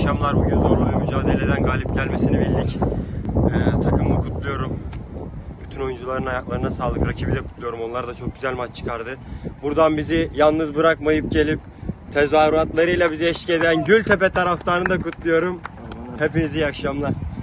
akşamlar. Bugün zorlu bir mücadeleden galip gelmesini bildik. Takımımı kutluyorum. Bütün oyuncuların ayaklarına sağlık. Rakibi de kutluyorum. Onlar da çok güzel maç çıkardı. Buradan bizi yalnız bırakmayıp gelip tezahüratlarıyla bizi eşlik eden Gültepe taraftarını da kutluyorum. Hepinize iyi akşamlar.